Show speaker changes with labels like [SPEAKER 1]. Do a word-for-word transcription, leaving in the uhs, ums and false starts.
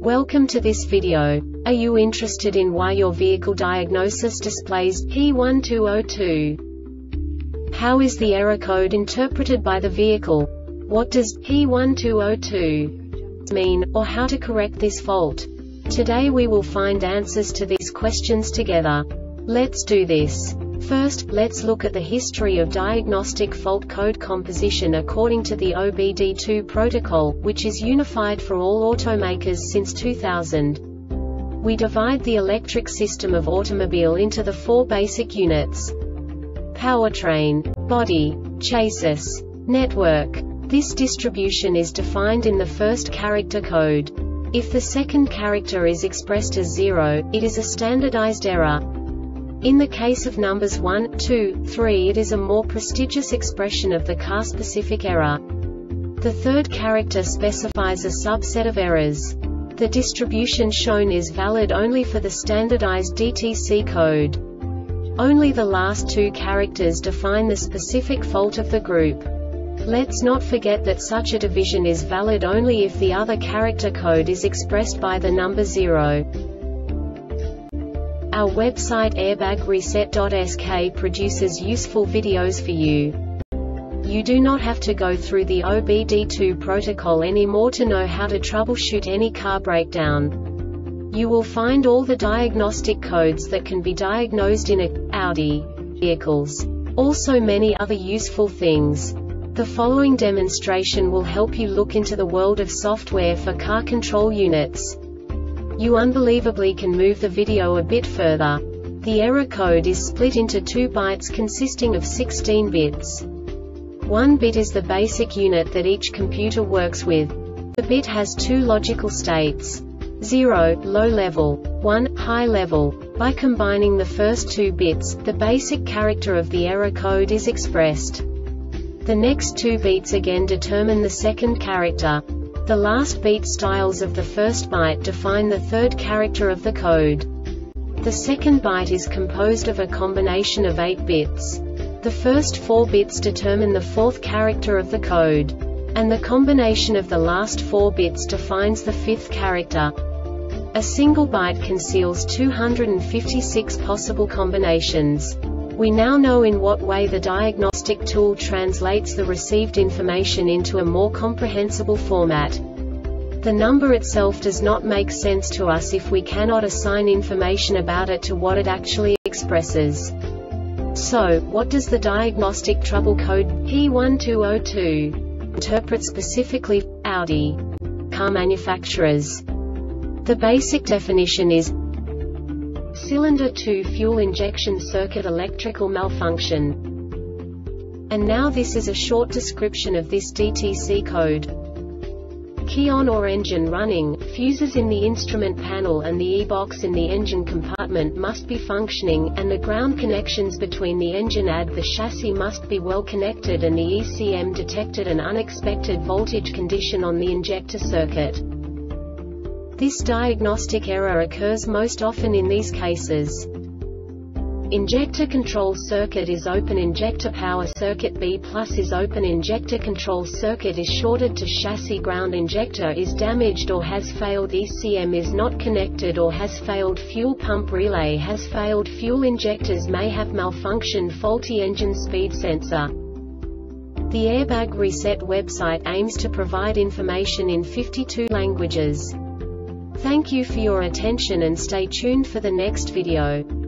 [SPEAKER 1] Welcome to this video. Are you interested in why your vehicle diagnosis displays P one two zero two? How is the error code interpreted by the vehicle? What does P one two zero two mean, or how to correct this fault? Today we will find answers to these questions together. Let's do this. First, let's look at the history of diagnostic fault code composition according to the O B D two protocol, which is unified for all automakers since two thousand. We divide the electric system of automobile into the four basic units: powertrain, body, chassis, network. This distribution is defined in the first character code. If the second character is expressed as zero, it is a standardized error. In the case of numbers one, two, three, it is a more prestigious expression of the car-specific error. The third character specifies a subset of errors. The distribution shown is valid only for the standardized D T C code. Only the last two characters define the specific fault of the group. Let's not forget that such a division is valid only if the other character code is expressed by the number zero. Our website airbag reset dot S K produces useful videos for you. You do not have to go through the O B D two protocol anymore to know how to troubleshoot any car breakdown. You will find all the diagnostic codes that can be diagnosed in a Audi vehicles. Also many other useful things. The following demonstration will help you look into the world of software for car control units. You unbelievably can move the video a bit further. The error code is split into two bytes consisting of sixteen bits. One bit is the basic unit that each computer works with. The bit has two logical states: zero, low level, one, high level. By combining the first two bits, the basic character of the error code is expressed. The next two beats again determine the second character. The last beat styles of the first byte define the third character of the code. The second byte is composed of a combination of eight bits. The first four bits determine the fourth character of the code. And the combination of the last four bits defines the fifth character. A single byte conceals two hundred fifty-six possible combinations. We now know in what way the diagnostic tool translates the received information into a more comprehensible format. The number itself does not make sense to us if we cannot assign information about it to what it actually expresses. So, what does the diagnostic trouble code P one two zero two interpret specifically for Audi car manufacturers? The basic definition is cylinder two fuel injection circuit electrical malfunction. And now this is a short description of this D T C code. Key on or engine running, fuses in the instrument panel and the e-box in the engine compartment must be functioning, and the ground connections between the engine and the chassis must be well connected, and the E C M detected an unexpected voltage condition on the injector circuit. This diagnostic error occurs most often in these cases: injector control circuit is open, injector power circuit B plus is open, injector control circuit is shorted to chassis, ground injector is damaged or has failed, E C M is not connected or has failed, fuel pump relay has failed, fuel injectors may have malfunction, faulty engine speed sensor. The Airbag Reset website aims to provide information in fifty-two languages. Thank you for your attention and stay tuned for the next video.